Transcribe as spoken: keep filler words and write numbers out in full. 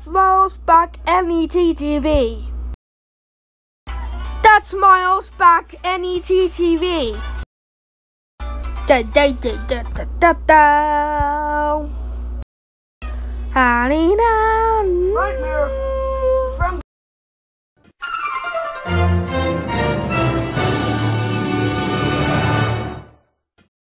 That's Miles back N E T T V. That's Miles back N E T T V. Da da da da da da da. Nightmare.